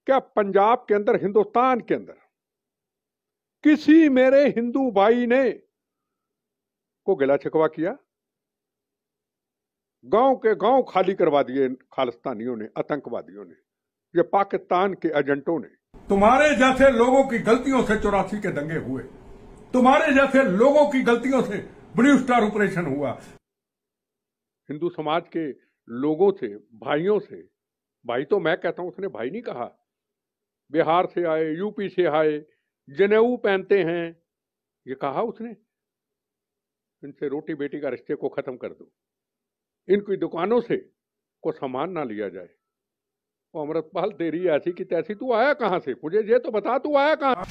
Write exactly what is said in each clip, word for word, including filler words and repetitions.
क्या पंजाब के अंदर, हिंदुस्तान के अंदर किसी मेरे हिंदू भाई ने को गिला शिकवा किया? गांव के गांव खाली करवा दिए खालिस्तानियों ने, आतंकवादियों ने, ये पाकिस्तान के एजेंटों ने। तुम्हारे जैसे लोगों की गलतियों से चौरासी के दंगे हुए, तुम्हारे जैसे लोगों की गलतियों से ब्लू स्टार ऑपरेशन हुआ। हिंदू समाज के लोगों से, भाइयों से, भाई तो मैं कहता हूं, उसने भाई नहीं कहा, बिहार से आए, यूपी से आए, जनेऊ पहनते हैं, ये कहा उसने। इनसे रोटी बेटी का रिश्ते को खत्म कर दो, इनकी दुकानों से को सामान ना लिया जाए। वो अमृतपाल तेरी ऐसी की तैसी, तू आया कहां से? मुझे ये तो बता, तू आया कहां?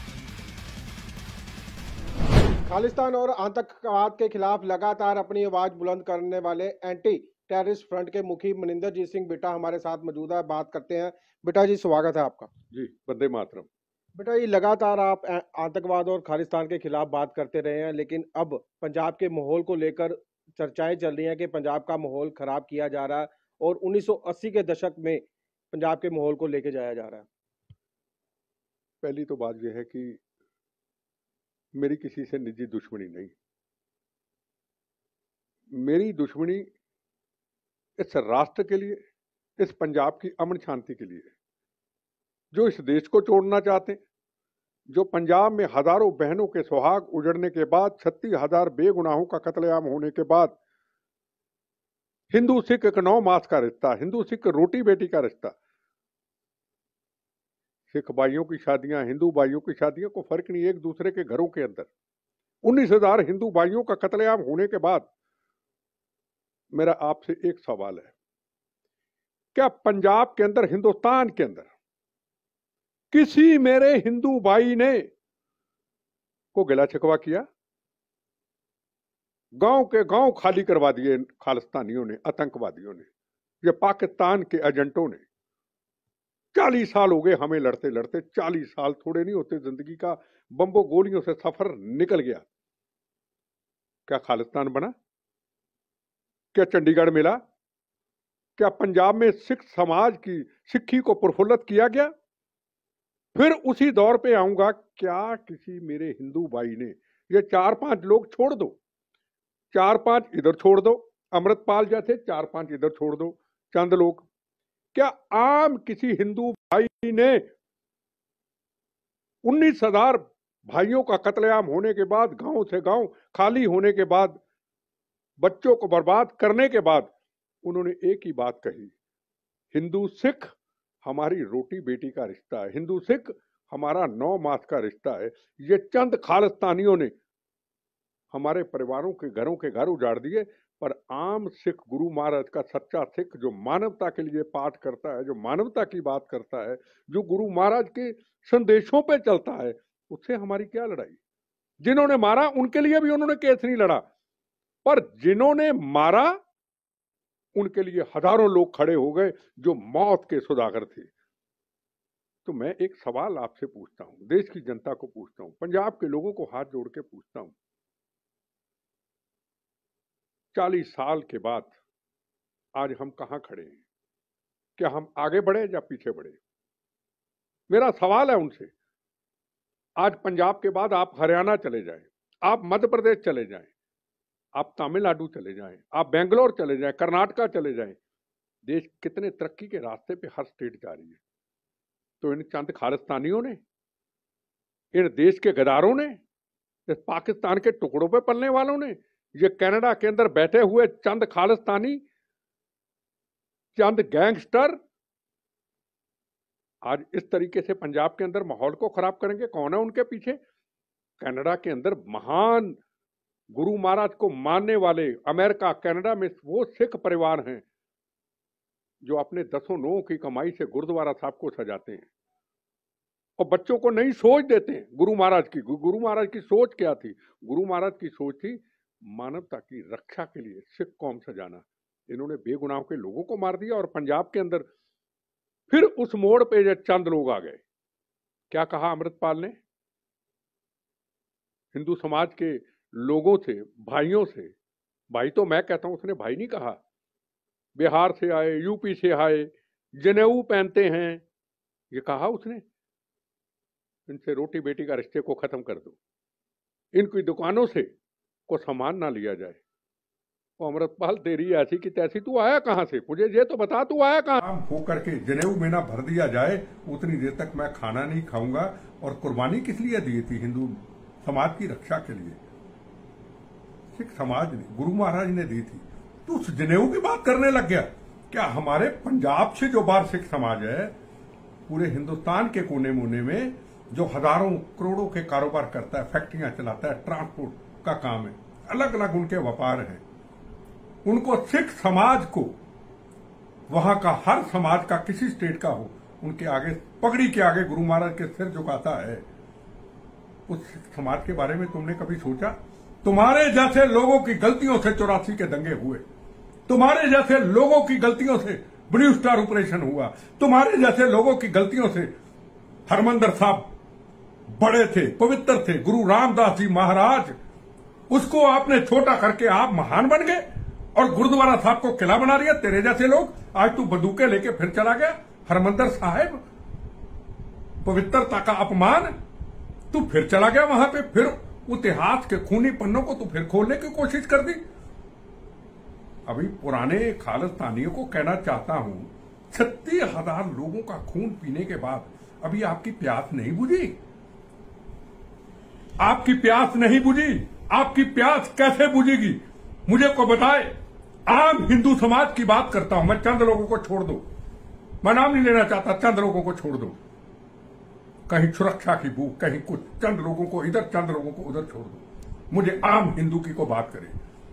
खालिस्तान और आतंकवाद के खिलाफ लगातार अपनी आवाज बुलंद करने वाले एंटी टेररिस्ट फ्रंट के मुखी मनिंदर जीत सिंह बिट्टा हमारे साथ मौजूद है। बात करते हैं। बिट्टा जी, स्वागत है आपका। जी, वंदे मातरम। बेटा, ये लगातार आप आतंकवाद और खालिस्तान के खिलाफ बात करते रहे हैं, लेकिन अब पंजाब के माहौल को लेकर चर्चाएं चल रही हैं कि पंजाब का माहौल खराब किया जा रहा है और उन्नीस सौ अस्सी के दशक में पंजाब के माहौल को लेकर जाया जा रहा है। पहली तो बात यह है कि मेरी किसी से निजी दुश्मनी नहीं। मेरी दुश्मनी इस राष्ट्र के लिए, इस पंजाब की अमन शांति के लिए, जो इस देश को तोड़ना चाहते हैं, जो पंजाब में हजारों बहनों के सुहाग उजड़ने के बाद, छत्तीस हजार बेगुनाहों का कत्लेआम होने के बाद, हिंदू सिख एक नौ मास का रिश्ता, हिंदू सिख रोटी बेटी का रिश्ता, सिख भाइयों की शादियां, हिंदू भाइयों की शादियां, को फर्क नहीं, एक दूसरे के घरों के अंदर उन्नीस हजार हिंदू भाइयों का कत्लेआम होने के बाद मेरा आपसे एक सवाल है, क्या पंजाब के अंदर, हिंदुस्तान के अंदर किसी मेरे हिंदू भाई ने को गिला शिकवा किया? गांव के गांव खाली करवा दिए खालिस्तानियों ने, आतंकवादियों ने, ये पाकिस्तान के एजेंटों ने। चालीस साल हो गए हमें लड़ते लड़ते, चालीस साल थोड़े नहीं होते। जिंदगी का बम्बो गोलियों से सफर निकल गया। क्या खालिस्तान बना? क्या चंडीगढ़ मिला? क्या पंजाब में सिख समाज की सिक्खी को प्रफुल्लित किया गया? फिर उसी दौर पे आऊंगा, क्या किसी मेरे हिंदू भाई ने, ये चार पांच लोग छोड़ दो, चार पांच इधर छोड़ दो, अमृतपाल जैसे चार पांच इधर छोड़ दो, चंद लोग, क्या आम किसी हिंदू भाई ने उन्नीस हजार भाइयों का कत्लेआम होने के बाद, गांव से गांव खाली होने के बाद, बच्चों को बर्बाद करने के बाद, उन्होंने एक ही बात कही, हिंदू सिख हमारी रोटी बेटी का रिश्ता है, हिंदू सिख हमारा नौ मास का रिश्ता है। ये चंद खालिस्तानियों ने हमारे परिवारों के घरों के घर उजाड़ दिए, पर आम सिख, गुरु महाराज का सच्चा सिख, जो मानवता के लिए पाठ करता है, जो मानवता की बात करता है, जो गुरु महाराज के संदेशों पे चलता है, उससे हमारी क्या लड़ाई? जिन्होंने मारा उनके लिए भी उन्होंने केस नहीं लड़ा, पर जिन्होंने मारा उनके लिए हजारों लोग खड़े हो गए जो मौत के सौदागर थे। तो मैं एक सवाल आपसे पूछता हूं, देश की जनता को पूछता हूं, पंजाब के लोगों को हाथ जोड़ के पूछता हूं, चालीस साल के बाद आज हम कहां खड़े हैं? क्या हम आगे बढ़े या पीछे बढ़े? मेरा सवाल है उनसे। आज पंजाब के बाद आप हरियाणा चले जाएं, आप मध्य प्रदेश चले जाएं, आप तमिलनाडु चले जाएं, आप बेंगलोर चले जाएं, कर्नाटका चले जाएं, देश कितने तरक्की के रास्ते पे हर स्टेट जा रही है। तो इन चंद खालिस्तानियों ने, इन देश के गद्दारों ने, इस पाकिस्तान के टुकड़ों पे पलने वालों ने, ये कनाडा के अंदर बैठे हुए चंद खालिस्तानी, चंद गैंगस्टर आज इस तरीके से पंजाब के अंदर माहौल को खराब करेंगे। कौन है उनके पीछे? कनाडा के अंदर महान गुरु महाराज को मानने वाले, अमेरिका, कनाडा में वो सिख परिवार हैं जो अपने दसों नौ की कमाई से गुरुद्वारा साहब को सजाते हैं और बच्चों को नई सोच देते हैं गुरु महाराज की। गुरु महाराज की सोच क्या थी? गुरु महाराज की सोच थी मानवता की रक्षा के लिए सिख कौम सजाना। इन्होंने बेगुनाहों के लोगों को मार दिया और पंजाब के अंदर फिर उस मोड़ पे जो चंद लोग आ गए, क्या कहा अमृतपाल ने? हिंदू समाज के लोगों से, भाइयों से, भाई तो मैं कहता हूं, उसने भाई नहीं कहा, बिहार से आए, यूपी से आए, जनेऊ पहनते हैं, ये कहा उसने, इनसे रोटी बेटी का रिश्ते को खत्म कर दो, इनकी दुकानों से को सामान ना लिया जाए। वो अमृतपाल तेरी ऐसी की तैसी, तू आया कहां से? मुझे ये तो बता, तू आया कहां? काम होकर के जनेऊ में ना भर दिया जाए उतनी देर तक मैं खाना नहीं खाऊंगा। और कुर्बानी किस लिए दी थी? हिंदू समाज की रक्षा के लिए सिख समाज ने, गुरु महाराज ने दी थी। तो उस जनेऊ की बात करने लग गया। क्या हमारे पंजाब से जो बार सिख समाज है, पूरे हिंदुस्तान के कोने मोने में जो हजारों करोड़ों के कारोबार करता है, फैक्ट्रियां चलाता है, ट्रांसपोर्ट का काम है, अलग अलग उनके व्यापार हैं, उनको सिख समाज को, वहां का हर समाज का, किसी स्टेट का हो, उनके आगे पगड़ी के आगे गुरु महाराज के सिर झुकाता है। उस सिख समाज के बारे में तुमने कभी सोचा? तुम्हारे जैसे लोगों की गलतियों से चौरासी के दंगे हुए, तुम्हारे जैसे लोगों की गलतियों से ब्लू स्टार ऑपरेशन हुआ, तुम्हारे जैसे लोगों की गलतियों से हरमंदिर साहब बड़े थे, पवित्र थे, गुरु रामदास जी महाराज, उसको आपने छोटा करके आप महान बन गए और गुरुद्वारा साहब को किला बना दिया। तेरे जैसे लोग, आज तू बंदूकें लेके फिर चला गया हरमंदिर साहिब, पवित्रता का अपमान, तू फिर चला गया वहां पे, फिर इतिहास के खूनी पन्नों को तू फिर खोलने की कोशिश कर दी। अभी पुराने खालिस्तानियों को कहना चाहता हूं, छत्तीस हजार लोगों का खून पीने के बाद अभी आपकी प्यास नहीं बुझी? आपकी प्यास नहीं बुझी? आपकी प्यास कैसे बुझेगी? मुझे को बताए। आम हिंदू समाज की बात करता हूं मैं, चंद लोगों को छोड़ दो, मैं नाम नहीं लेना चाहता, चंद लोगों को छोड़ दो, कहीं सुरक्षा की भूख, कहीं कुछ, चंद लोगों को इधर, चंद लोगों को उधर छोड़ दो। मुझे आम हिंदू की को बात करें,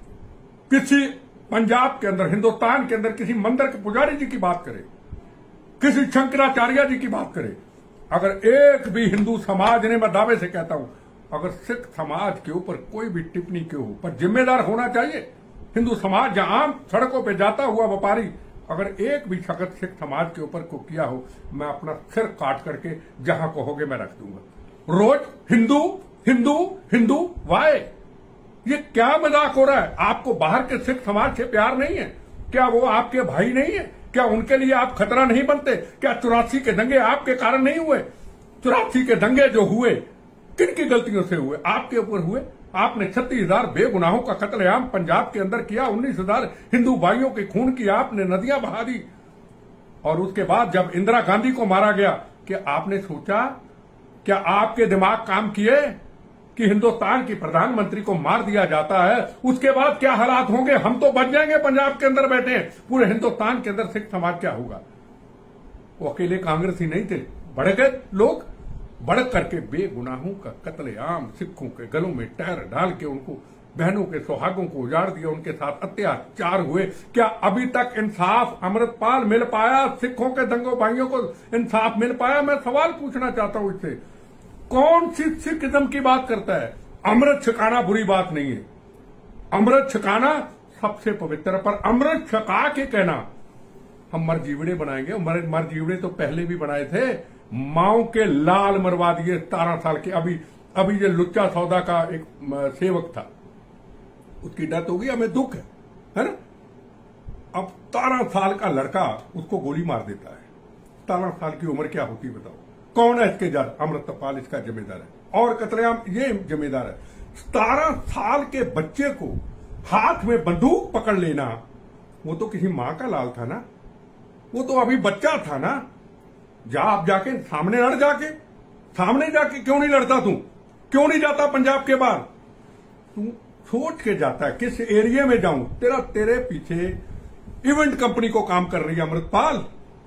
किसी पंजाब के अंदर, हिंदुस्तान के अंदर किसी मंदिर के पुजारी जी की बात करें, किसी शंकराचार्य जी की बात करें, अगर एक भी हिंदू समाज ने, मैं दावे से कहता हूं, अगर सिख समाज के ऊपर कोई भी टिप्पणी के ऊपर जिम्मेदार होना चाहिए हिंदू समाज, जहां आम सड़कों पर जाता हुआ व्यापारी, अगर एक भी शख्स सिख समाज के ऊपर को किया हो, मैं अपना सिर काट करके जहां कहोगे मैं रख दूंगा। रोज हिंदू हिंदू हिंदू, वाय, ये क्या मजाक हो रहा है? आपको बाहर के सिख समाज से प्यार नहीं है क्या? वो आपके भाई नहीं है क्या? उनके लिए आप खतरा नहीं बनते क्या? चौरासी के दंगे आपके कारण नहीं हुए? चौरासी के दंगे जो हुए, किन की गलतियों से हुए? आपके ऊपर हुए। आपने छत्तीस हजार बेगुनाहों का कत्लेआम पंजाब के अंदर किया, उन्नीस हजार हिंदू भाइयों के खून की आपने नदियां बहा दी। और उसके बाद जब इंदिरा गांधी को मारा गया, क्या आपने सोचा, क्या आपके दिमाग काम किए कि हिंदुस्तान की प्रधानमंत्री को मार दिया जाता है, उसके बाद क्या हालात होंगे? हम तो बच जाएंगे, पंजाब के अंदर बैठे हैं, पूरे हिंदुस्तान के अंदर सिख समाज क्या होगा? वो अकेले कांग्रेसी नहीं थे, बड़े गए लोग, बढ़ करके बेगुनाहों का कत्लेआम, सिखों के गलों में टायर डाल के उनको, बहनों के सुहागों को उजाड़ दिया, उनके साथ अत्याचार हुए। क्या अभी तक इंसाफ अमृतपाल मिल पाया? सिखों के दंगों भाइयों को इंसाफ मिल पाया? मैं सवाल पूछना चाहता हूं इससे। कौन सी सिखिज्म की बात करता है? अमृत छकाना बुरी बात नहीं है, अमृत छकाना सबसे पवित्र, पर अमृत छका के कहना हम मरजीवड़े बनाएंगे, मर मरजीवड़े तो पहले भी बनाए थे, माओ के लाल मरवा दिए सतारह साल के। अभी अभी ये लुच्चा सौदा का एक सेवक था, उसकी डेथ हो गई, हमें दुख है, है ना? अब सतारह साल का लड़का उसको गोली मार देता है। सतारह साल की उम्र क्या होती बताओ? कौन है इसके जज? अमृतपाल इसका जिम्मेदार है और कतलेआम ये जिम्मेदार है। सतारह साल के बच्चे को हाथ में बंदूक पकड़ लेना, वो तो किसी मां का लाल था ना, वो तो अभी बच्चा था ना। जा आप जाके सामने लड़, जाके सामने जाके क्यों नहीं लड़ता तू? क्यों नहीं जाता पंजाब के बाहर? तू सोच के जाता है किस एरिया में जाऊं? तेरा तेरे पीछे इवेंट कंपनी को काम कर रही है अमृतपाल,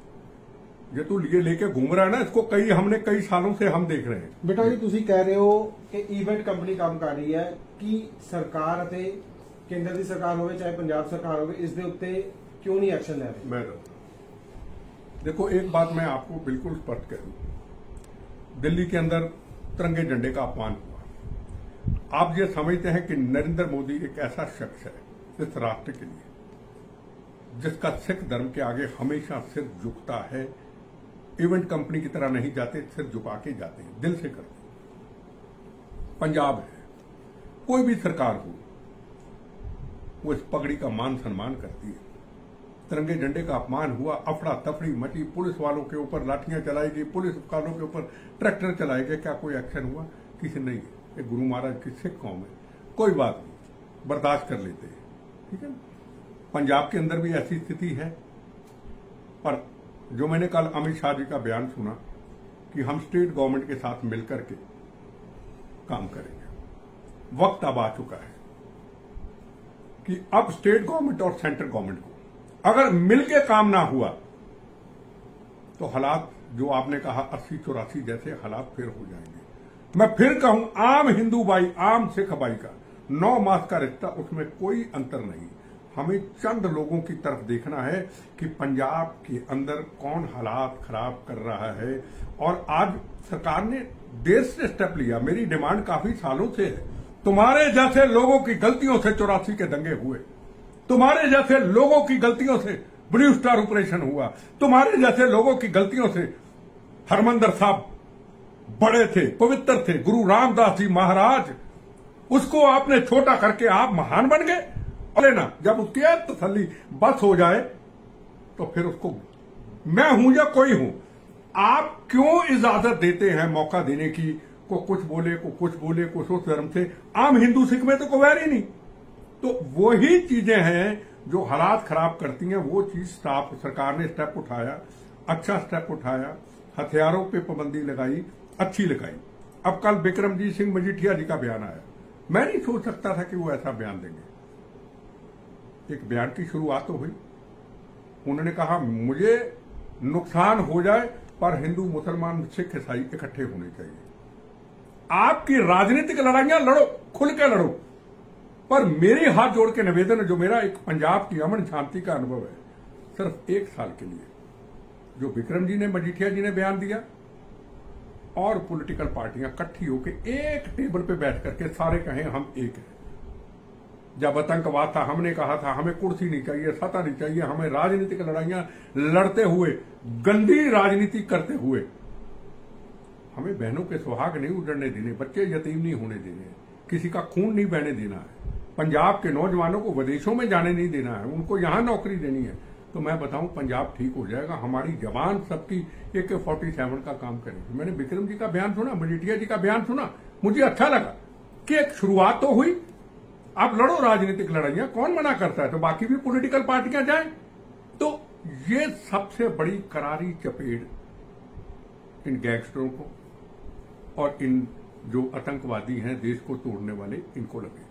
ये तू लिए लेके घूम रहा है ना, इसको कई हमने कई सालों से हम देख रहे हैं। बेटा जी तुसी कह रहे हो कि इवेंट कंपनी काम कर रही है, कि सरकार ਅਤੇ केंद्र की सरकार हो चाहे पंजाब सरकार हो, इस दे उत्ते क्यों नहीं एक्शन ले रही? मैं देखो एक बात मैं आपको बिल्कुल स्पष्ट कह दूं, दिल्ली के अंदर तिरंगे झंडे का अपमान हुआ। आप ये समझते हैं कि नरेंद्र मोदी एक ऐसा शख्स है इस राष्ट्र के लिए जिसका सिख धर्म के आगे हमेशा सिर झुकता है। इवेंट कंपनी की तरह नहीं जाते, सिर झुका के जाते हैं, दिल से करते हैं। पंजाब है, कोई भी सरकार हो, वो इस पगड़ी का मान सम्मान करती है। तिरंगे झंडे का अपमान हुआ, अफड़ा तफड़ी मची, पुलिस वालों के ऊपर लाठियां चलाई गई, पुलिस वालों के ऊपर ट्रैक्टर चलाए गए, क्या कोई एक्शन हुआ? किसी नहीं। ये गुरु महाराज की सिख कौम है, कोई बात नहीं, बर्दाश्त कर लेते हैं, ठीक है। पंजाब के अंदर भी ऐसी स्थिति है, पर जो मैंने कल अमित शाह जी का बयान सुना कि हम स्टेट गवर्नमेंट के साथ मिलकर के काम करेंगे, वक्त अब आ चुका है कि अब स्टेट गवर्नमेंट और सेंट्रल गवर्नमेंट को अगर मिलके काम ना हुआ तो हालात जो आपने कहा अस्सी चौरासी जैसे हालात फिर हो जाएंगे। मैं फिर कहूं, आम हिंदू भाई, आम सिख भाई का नौ मास का रिश्ता, उसमें कोई अंतर नहीं। हमें चंद लोगों की तरफ देखना है कि पंजाब के अंदर कौन हालात खराब कर रहा है। और आज सरकार ने देर से स्टेप लिया। मेरी डिमांड काफी सालों से है, तुम्हारे जैसे लोगों की गलतियों से चौरासी के दंगे हुए, तुम्हारे जैसे लोगों की गलतियों से ब्लू स्टार ऑपरेशन हुआ, तुम्हारे जैसे लोगों की गलतियों से हरमंदिर साहब बड़े थे, पवित्र थे, गुरु रामदास जी महाराज, उसको आपने छोटा करके आप महान बन गए। और लेना जब उसकी तसल्ली बस हो जाए तो फिर उसको मैं हूं या कोई हूं, आप क्यों इजाजत देते हैं मौका देने की? को कुछ बोले, को कुछ बोले, कुछ उस धर्म से, आम हिंदू सिख में तो कोई वैर ही नहीं। तो वही चीजें हैं जो हालात खराब करती हैं। वो चीज स्टाफ सरकार ने स्टेप उठाया, अच्छा स्टेप उठाया, हथियारों पे पाबंदी लगाई, अच्छी लगाई। अब कल बिक्रमजीत सिंह मजीठिया जी का बयान आया, मैं नहीं सोच सकता था कि वो ऐसा बयान देंगे। एक बयान की शुरुआत तो हुई, उन्होंने कहा मुझे नुकसान हो जाए पर हिंदू मुसलमान सिख ईसाई इकट्ठे होने चाहिए। आपकी राजनीतिक लड़ाइयां लड़ो, खुल के लड़ो, पर मेरी हाथ जोड़ के निवेदन है, जो मेरा एक पंजाब की अमन शांति का अनुभव है, सिर्फ एक साल के लिए जो विक्रम जी ने, मजीठिया जी ने बयान दिया और पॉलिटिकल पार्टियां इकट्ठी होकर एक टेबल पे बैठ करके सारे कहें हम एक हैं। जब आतंकवाद था हमने कहा था हमें कुर्सी नहीं चाहिए, सत्ता नहीं चाहिए, हमें राजनीतिक लड़ाइयां लड़ते हुए, गंदी राजनीति करते हुए, हमें बहनों के सुहाग नहीं उजड़ने देने, बच्चे यतीम नहीं होने देने, किसी का खून नहीं बहने देना है, पंजाब के नौजवानों को विदेशों में जाने नहीं देना है, उनको यहां नौकरी देनी है। तो मैं बताऊं पंजाब ठीक हो जाएगा, हमारी जवान सबकी ए के फोर्टी सेवन का काम करेगी। मैंने विक्रम जी का बयान सुना, मजीठिया जी का बयान सुना, मुझे अच्छा लगा कि एक शुरुआत तो हुई। आप लड़ो राजनीतिक लड़ाइयां, कौन मना करता है, तो बाकी भी पॉलिटिकल पार्टियां जाएं। तो ये सबसे बड़ी करारी चपेट इन गैंगस्टरों को और इन जो आतंकवादी हैं, देश को तोड़ने वाले, इनको लगे।